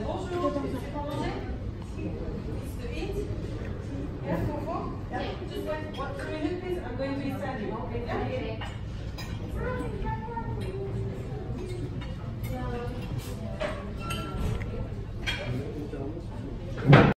bonjour. Manger? It's to eat? Yes, Fofo? Yeah. Just wait 1 minute, please. I'm going to be standing. Okay. Yeah.